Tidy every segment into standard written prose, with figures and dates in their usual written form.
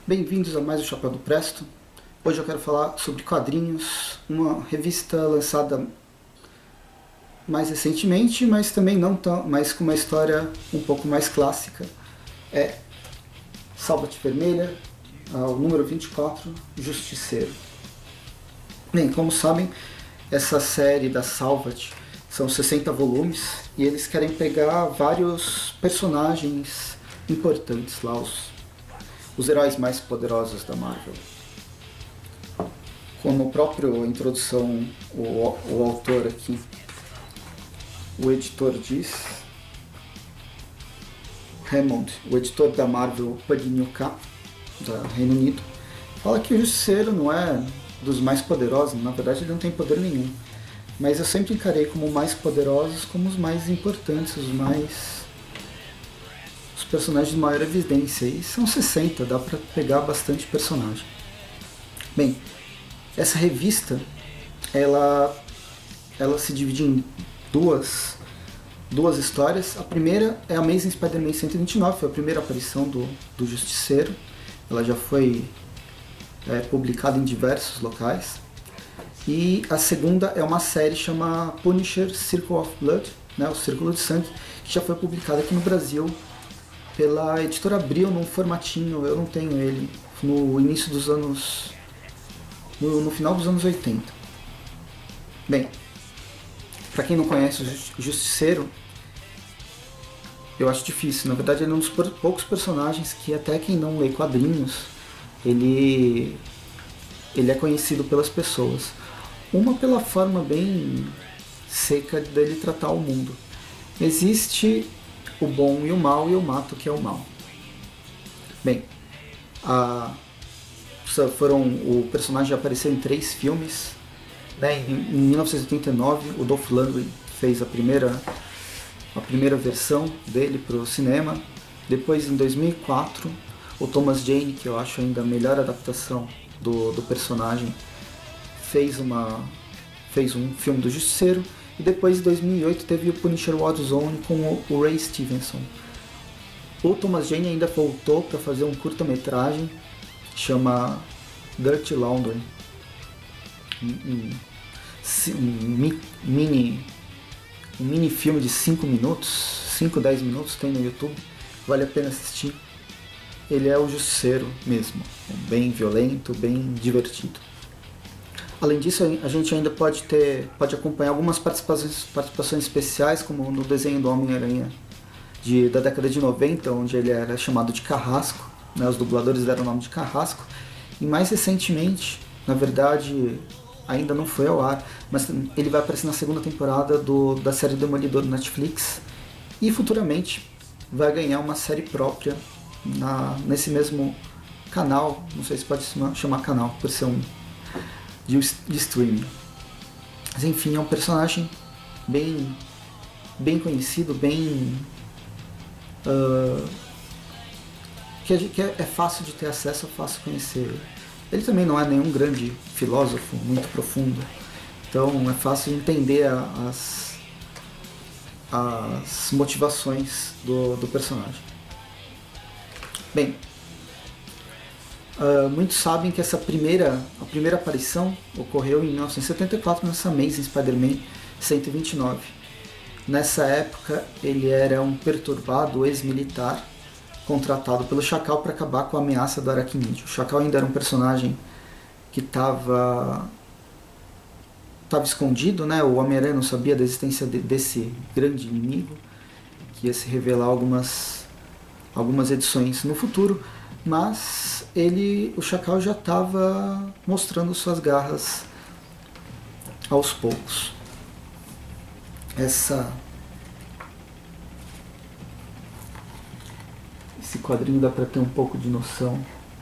Bem-vindos a mais o Chapéu do Presto. Hoje eu quero falar sobre quadrinhos, uma revista lançada mais recentemente, mas também não tão, mas com uma história um pouco mais clássica. É Salva-te Vermelha, o número 24, Justiceiro. Bem, como sabem, essa série da Salva-te são 60 volumes e eles querem pegar vários personagens importantes lá, os heróis mais poderosos da Marvel. Como a própria introdução, o autor aqui, o editor diz, Hammond, o editor da Marvel Pugny UK, do Reino Unido, fala que o Justiceiro não é dos mais poderosos, na verdade ele não tem poder nenhum. Mas eu sempre encarei como mais poderosos como os mais importantes, os personagens de maior evidência. E são 60, dá pra pegar bastante personagem. Bem, essa revista, ela se divide em duas histórias. A primeira é Amazing Spider-Man 129, foi a primeira aparição do Justiceiro. Ela já foi publicada em diversos locais. E a segunda é uma série chamada Punisher Circle of Blood, né, o Círculo de Sangue, que já foi publicada aqui no Brasil pela editora Abril num formatinho, eu não tenho ele, no início dos anos... no final dos anos 80. Bem, pra quem não conhece o Justiceiro, eu acho difícil. Na verdade, ele é um dos poucos personagens que até quem não lê quadrinhos, ele é conhecido pelas pessoas. Uma pela forma bem seca dele tratar o mundo. Existe o bom e o mal, e eu mato que é o mal. Bem, o personagem já apareceu em 3 filmes. Né? Em 1989, o Dolph Lundgren fez a primeira versão dele para o cinema. Depois, em 2004, o Thomas Jane, que eu acho ainda a melhor adaptação do personagem, fez um filme do Justiceiro. E depois, em 2008, teve o Punisher Warzone com o Ray Stevenson. O Thomas Jane ainda voltou para fazer um curta-metragem, chama Dirty Laundry. Um mini filme de 5 minutos, 10 minutos, tem no YouTube, vale a pena assistir. Ele é o Justiceiro mesmo, bem violento, bem divertido. Além disso, a gente ainda pode acompanhar algumas participações especiais, como no desenho do Homem-Aranha da década de 90, onde ele era chamado de Carrasco, né, os dubladores deram o nome de Carrasco. E mais recentemente, na verdade, ainda não foi ao ar, mas ele vai aparecer na segunda temporada da série Demolidor no Netflix, e futuramente vai ganhar uma série própria nesse mesmo canal, não sei se pode chamar canal, por ser de streaming. Mas enfim, é um personagem bem conhecido, que é fácil de ter acesso, é fácil conhecer. Ele também não é nenhum grande filósofo, muito profundo, então é fácil de entender as motivações do personagem. Bem, muitos sabem que a primeira aparição ocorreu em 1974 nessa Amazing Spider-Man 129. Nessa época ele era um perturbado ex-militar contratado pelo Chacal para acabar com a ameaça do Aracnídeo. O Chacal ainda era um personagem que estava escondido, né? O Homem-Aranha não sabia da existência desse grande inimigo, que ia se revelar algumas edições no futuro, mas o Chacal já estava mostrando suas garras aos poucos. Esse quadrinho dá para ter um pouco de noção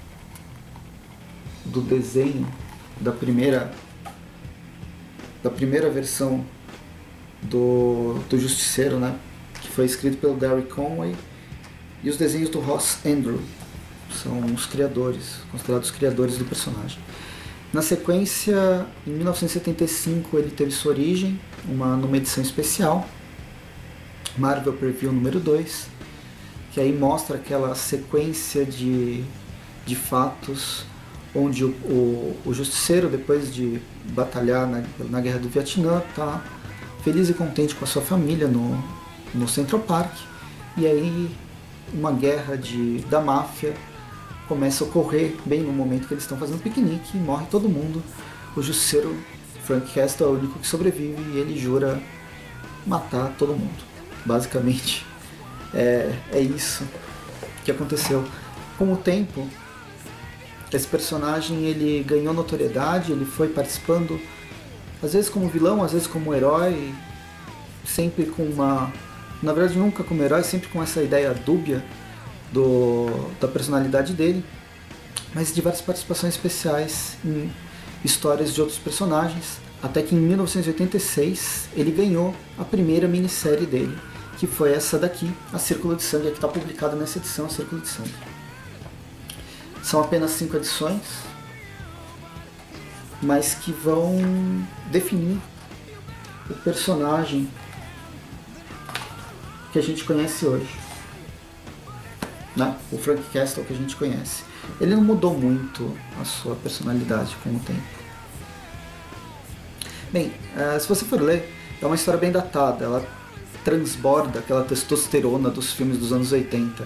do desenho da primeira versão do Justiceiro, né? Que foi escrito pelo Gary Conway, e os desenhos do Ross Andru são os considerados criadores do personagem. Na sequência, em 1975, ele teve sua origem numa edição especial, Marvel Preview número 2, que aí mostra aquela sequência de de fatos, onde o Justiceiro, depois de batalhar na Guerra do Vietnã, está feliz e contente com a sua família no Central Park, e aí uma guerra da máfia começa a ocorrer bem no momento que eles estão fazendo piquenique e morre todo mundo. O Justiceiro, Frank Castle, é o único que sobrevive e ele jura matar todo mundo. Basicamente é isso que aconteceu. Com o tempo, esse personagem ele ganhou notoriedade, ele foi participando às vezes como vilão, às vezes como herói, sempre com na verdade nunca como herói, sempre com essa ideia dúbia da personalidade dele, mas diversas participações especiais em histórias de outros personagens, até que em 1986 ele ganhou a primeira minissérie dele, que foi essa daqui, A Círculo de Sangue, que está publicada nessa edição, A Círculo de Sangue. São apenas 5 edições, mas que vão definir o personagem que a gente conhece hoje, né? O Frank Castle que a gente conhece. Ele não mudou muito a sua personalidade com o tempo. Bem, se você for ler, é uma história bem datada, ela transborda aquela testosterona dos filmes dos anos 80.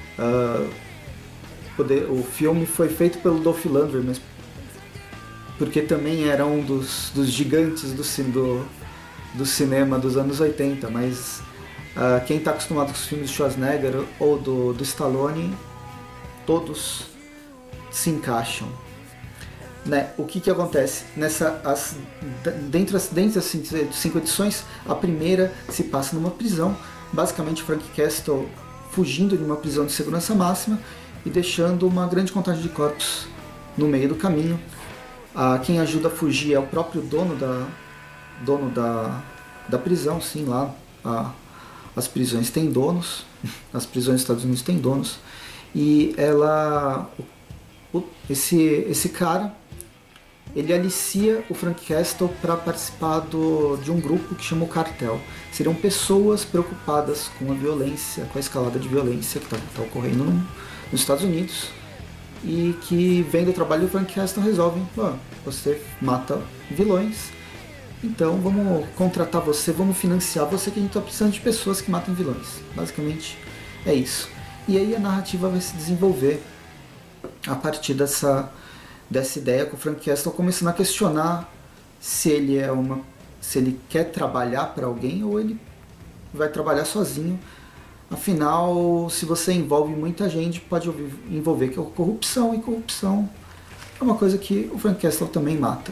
O filme foi feito pelo Dolph Lundgren, mas porque também era um dos gigantes do cinema dos anos 80, mas quem está acostumado com os filmes do Schwarzenegger ou do Stallone, todos se encaixam. Né? O que acontece? Dentro das 5 edições, a primeira se passa numa prisão, basicamente Frank Castle fugindo de uma prisão de segurança máxima e deixando uma grande contagem de corpos no meio do caminho. Quem ajuda a fugir é o próprio dono da prisão, sim, lá. As prisões têm donos, as prisões dos Estados Unidos têm donos, e esse cara, ele alicia o Frank Castle para participar de um grupo que chama o Cartel. Seriam pessoas preocupadas com a violência, com a escalada de violência que está ocorrendo nos Estados Unidos, e que, vendo o trabalho do Frank Castle, resolvem: você mata vilões, então vamos contratar você, vamos financiar você, que a gente está precisando de pessoas que matem vilões. Basicamente é isso. E aí a narrativa vai se desenvolver a partir dessa ideia, com o Frank Castle começando a questionar se ele quer trabalhar para alguém ou ele vai trabalhar sozinho. Afinal, se você envolve muita gente, pode envolver corrupção, e corrupção é uma coisa que o Frank Castle também mata.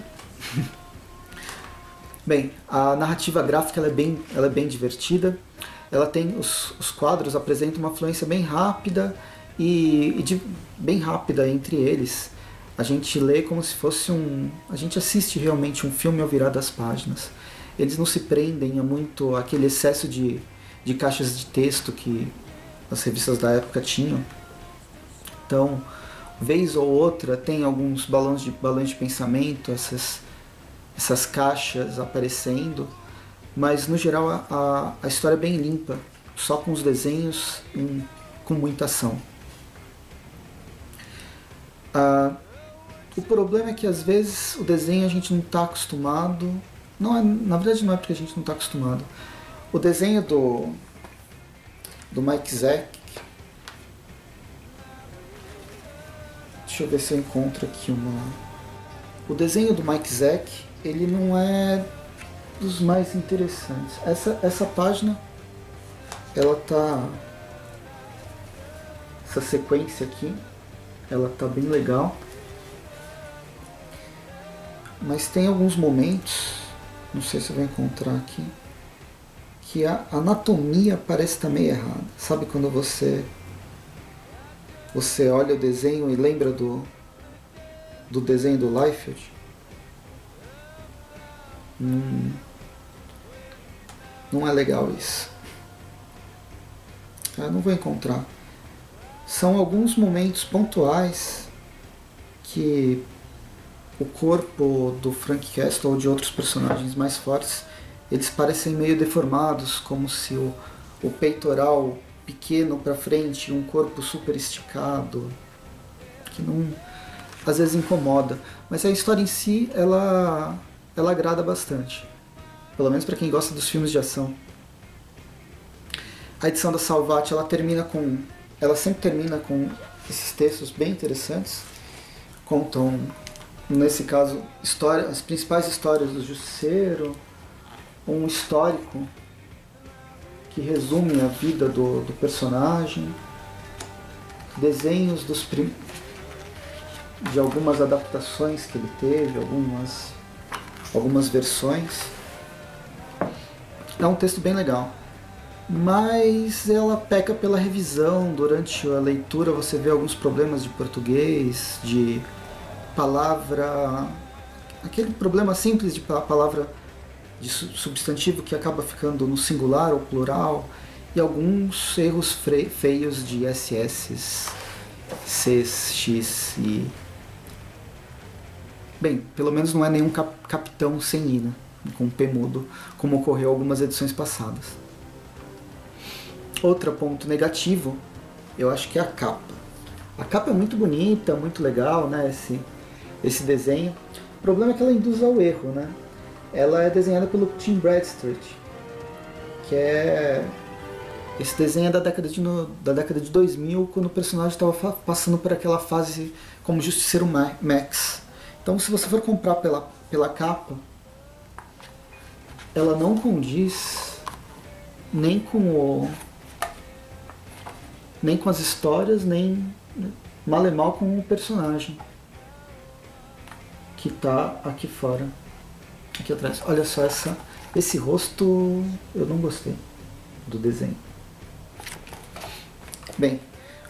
Bem, a narrativa gráfica ela é bem divertida. Ela tem os quadros apresentam uma fluência bem rápida bem rápida entre eles. A gente lê como se fosse a gente assiste realmente um filme ao virar das páginas. Eles não se prendem a muito aquele excesso de caixas de texto que as revistas da época tinham. Então, vez ou outra, tem alguns balões de pensamento, essas caixas aparecendo, mas no geral a história é bem limpa, só com os desenhos com muita ação. O problema é que às vezes o desenho a gente não está acostumado, na verdade não é porque a gente não está acostumado. O desenho do Mike Zeck, deixa eu ver se eu encontro aqui o desenho do Mike Zeck, ele não é dos mais interessantes. Essa página, ela tá, essa sequência aqui, ela tá bem legal, mas tem alguns momentos, não sei se eu vou encontrar aqui, que a anatomia parece estar meio errada. Sabe quando você olha o desenho e lembra do desenho do Liefeld? Não é legal isso. Eu não vou encontrar. São alguns momentos pontuais que o corpo do Frank Castle ou de outros personagens mais fortes, eles parecem meio deformados, como se o peitoral pequeno para frente e um corpo super esticado, que não, às vezes incomoda. Mas a história em si, ela agrada bastante. Pelo menos para quem gosta dos filmes de ação. A edição da Salvat, ela sempre termina com esses textos bem interessantes. Contam, nesse caso, as principais histórias do Justiceiro, um histórico que resume a vida do personagem, desenhos de algumas adaptações que ele teve, algumas versões. É um texto bem legal, mas ela peca pela revisão. Durante a leitura você vê alguns problemas de português, de palavra, aquele problema simples de palavra de substantivo que acaba ficando no singular ou plural, e alguns erros feios de SS, Cs, X e... Bem, pelo menos não é nenhum capitão sem I, né? Com P mudo, como ocorreu em algumas edições passadas. Outro ponto negativo, eu acho que é a capa. A capa é muito bonita, muito legal, né? Esse desenho. O problema é que ela induz ao erro, né? Ela é desenhada pelo Tim Bradstreet, que é... Esse desenho é da década de 2000, quando o personagem estava passando por aquela fase como Justiceiro Max. Então, se você for comprar pela capa, ela não condiz nem com as histórias, nem mal e mal com o personagem que está aqui fora, aqui atrás. Olha só esse rosto, eu não gostei do desenho. Bem,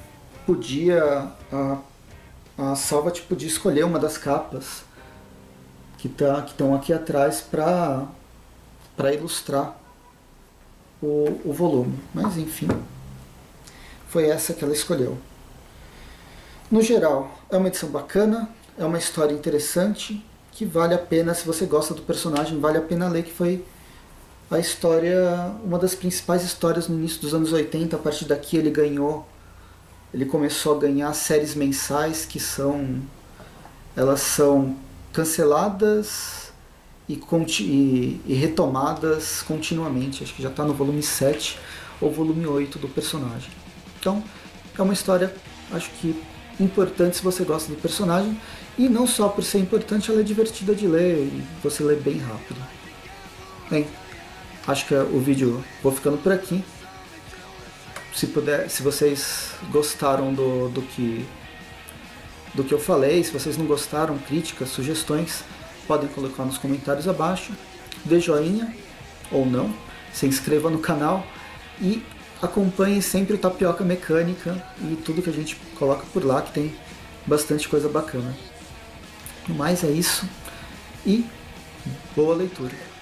a Salvat podia escolher uma das capas que estão aqui atrás para ilustrar o volume, mas enfim, foi essa que ela escolheu. No geral, é uma edição bacana, é uma história interessante, que vale a pena, se você gosta do personagem, vale a pena ler, que foi a história, uma das principais histórias no início dos anos 80. A partir daqui ele começou a ganhar séries mensais elas são canceladas e retomadas continuamente. Acho que já está no volume 7 ou volume 8 do personagem. Então, é uma história, acho que importante se você gosta do personagem, e não só por ser importante, ela é divertida de ler e você lê bem rápido. Bem, acho que o vídeo, vou ficando por aqui. Se vocês gostaram do que eu falei, se vocês não gostaram, críticas, sugestões, podem colocar nos comentários abaixo. Dê joinha ou não, se inscreva no canal e acompanhe sempre o Tapioca Mecânica e tudo que a gente coloca por lá, que tem bastante coisa bacana. No mais é isso e boa leitura.